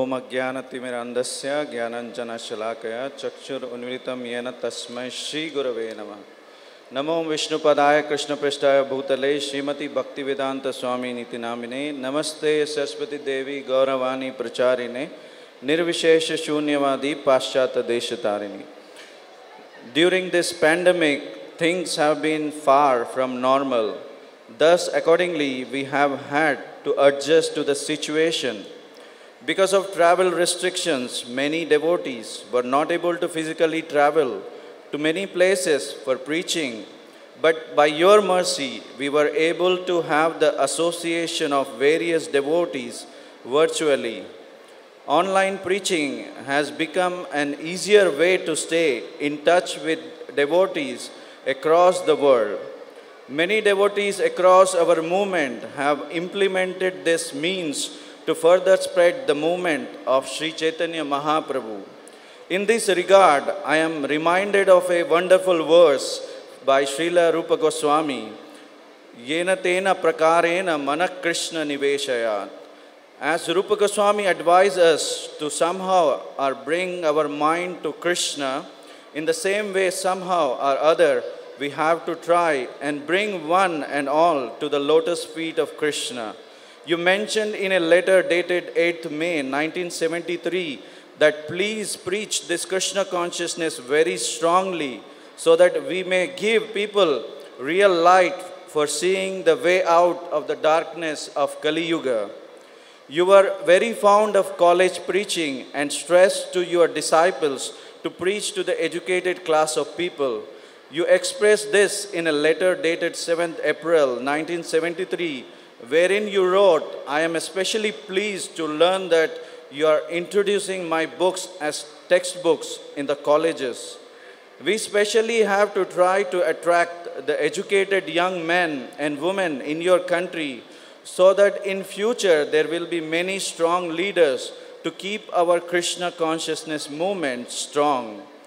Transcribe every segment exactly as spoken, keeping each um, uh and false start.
ओम अज्ञानतिमिरान्धस्य ज्ञानाञ्जनशलाकया चक्षुरुन्मिलितं येन तस्मै श्रीगुरवे नमः। नमो विष्णुपदाय कृष्णपृष्ठाय भूतले श्रीमती भक्तिवेदांत स्वामी नीति नामिने। नमस्ते सरस्वती देवी गौरवाणी प्रचारिणे निर्विशेष शून्यवादी पाश्चात्य देशतारिणी। During this pandemic, things have been far from normal. Thus, accordingly, we have had to adjust to the situation. Because of travel restrictions, many devotees were not able to physically travel to many places for preaching. But by your mercy, we were able to have the association of various devotees virtually. Online preaching has become an easier way to stay in touch with devotees across the world. Many devotees across our movement have implemented this means to further spread the movement of Sri Chaitanya Mahaprabhu. In this regard, I am reminded of a wonderful verse by Srila Rupa Goswami, Yena tena prakarena manak Krishna niveshayat. As Rupa Goswami advised us to somehow or bring our mind to Krishna, in the same way somehow or other we have to try and bring one and all to the lotus feet of Krishna. You mentioned in a letter dated eighth May nineteen seventy-three that please preach this Krishna consciousness very strongly so that we may give people real light for seeing the way out of the darkness of Kali Yuga. You were very fond of college preaching and stressed to your disciples to preach to the educated class of people. You expressed this in a letter dated seventh April nineteen seventy-three, wherein you wrote, I am especially pleased to learn that you are introducing my books as textbooks in the colleges. We especially have to try to attract the educated young men and women in your country so that in future there will be many strong leaders to keep our Krishna consciousness movement strong.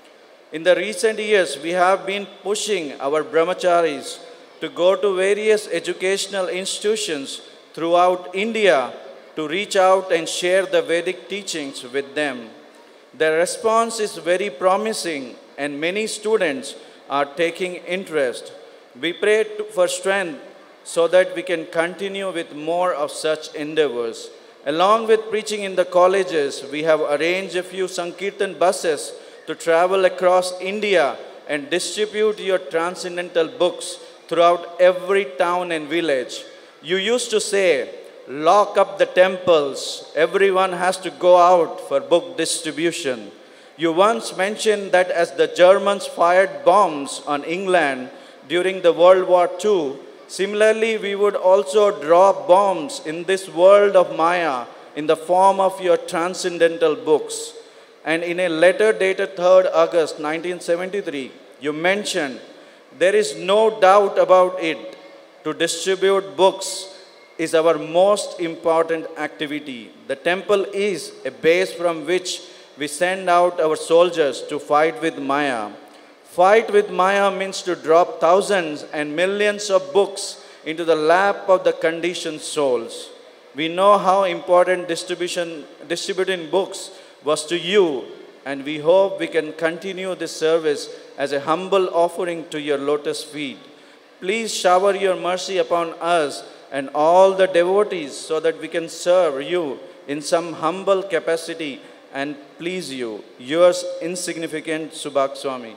In the recent years, we have been pushing our brahmacharis to go to various educational institutions throughout India to reach out and share the Vedic teachings with them. The response is very promising and many students are taking interest. We pray to, for strength so that we can continue with more of such endeavors. Along with preaching in the colleges, we have arranged a few Sankirtan buses to travel across India and distribute your transcendental books throughout every town and village. You used to say, lock up the temples, everyone has to go out for book distribution. You once mentioned that as the Germans fired bombs on England during the World War Two, similarly we would also drop bombs in this world of Maya in the form of your transcendental books. And in a letter dated third August nineteen seventy-three, you mentioned, there is no doubt about it, to distribute books is our most important activity. The temple is a base from which we send out our soldiers to fight with Maya. Fight with Maya means to drop thousands and millions of books into the lap of the conditioned souls. We know how important distribution, distributing books was to you, and we hope we can continue this service as a humble offering to your lotus feet. Please shower your mercy upon us and all the devotees so that we can serve you in some humble capacity and please you. Yours insignificant Subhag Swami.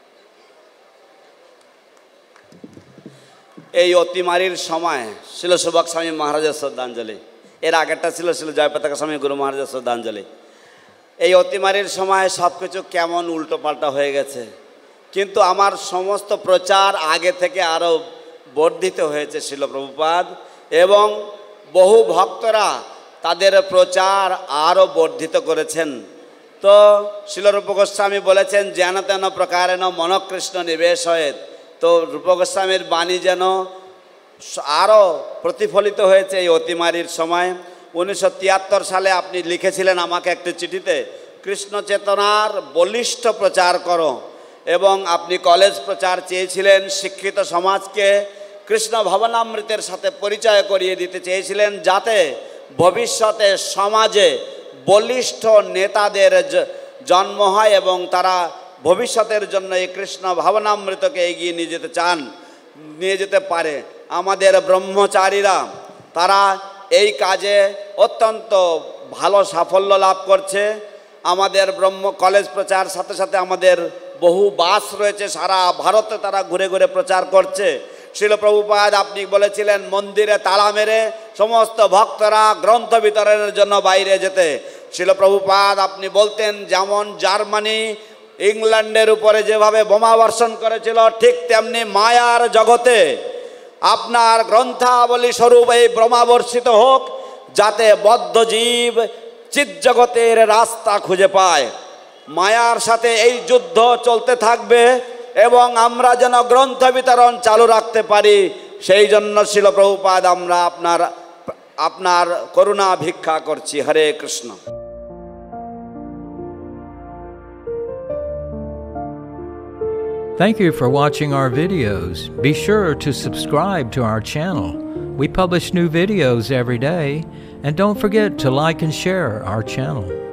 এই অতিমারির সময় ছিল সুভাগ স্বামী মহারাজের শ্রদ্ধাঞ্জলি। এর আগেরটা ছিল ছিল জয়পতাকা স্বামী গুরু মহারাজের শ্রদ্ধাঞ্জলি। এই অতিমারির সময় সব কিছু কেমন উল্টোপাল্টা হয়ে গেছে, কিন্তু আমার সমস্ত প্রচার আগে থেকে আরও বর্ধিত হয়েছে শিল প্রভুপাদ, এবং বহু ভক্তরা তাদের প্রচার আরও বর্ধিত করেছেন। তো শিল রূপ গোস্বামী বলেছেন যেন তেন প্রকারেণ মনকৃষ্ণ নিবেশ হয়েত। তো রূপ গোস্বামীর বাণী যেন আরও প্রতিফলিত হয়েছে এই অতিমারির সময়। উনিশশো তিয়াত্তর সালে আপনি লিখেছিলেন আমাকে একটি চিঠিতে, কৃষ্ণ চেতনার বলিষ্ঠ প্রচার করো, এবং আপনি কলেজ প্রচার চেয়েছিলেন, শিক্ষিত সমাজকে কৃষ্ণ ভবনামৃতের সাথে পরিচয় করিয়ে দিতে চেয়েছিলেন, যাতে ভবিষ্যতে সমাজে বলিষ্ঠ নেতাদের জন্ম হয় এবং তারা ভবিষ্যতের জন্য এই কৃষ্ণ ভাবনামৃতকে এগিয়ে নিয়ে যেতে চান, নিয়ে যেতে পারে। আমাদের ব্রহ্মচারীরা তারা এই কাজে অত্যন্ত ভালো সাফল্য লাভ করছে। আমাদের ব্রহ্ম কলেজ প্রচার সাথে সাথে আমাদের বহু বাস রয়েছে, সারা ভারতে তারা ঘুরে ঘুরে প্রচার করছে। শ্রীল প্রভুপাদ আপনি বলেছিলেন মন্দিরে তালা মেরে সমস্ত ভক্তরা গ্রন্থ বিতরণের জন্য বাইরে যেতে। শ্রীল প্রভুপাদ আপনি বলতেন যেমন জার্মানি ইংল্যান্ডের উপরে যেভাবে বোমা বর্ষণ করেছিল, ঠিক তেমনি মায়ার জগতে আপনার গ্রন্থাবলী স্বরূপ এই বোমা বর্ষিত হোক, যাতে বদ্ধ জীব চিৎজগতের রাস্তা খুঁজে পায়। মায়ার সাথে এই যুদ্ধ চলতে থাকবে এবং আমরা যেন গ্রন্থ বিতরণ চালু রাখতে পারি, সেই জন্য শ্রীল প্রভুপাদ আমরা আপনার আপনার করুণা ভিক্ষা করছি। হরে Krishna. Thank you for watching our videos. Be sure to subscribe to our channel. We publish new videos every day, and don't forget to like and share our channel.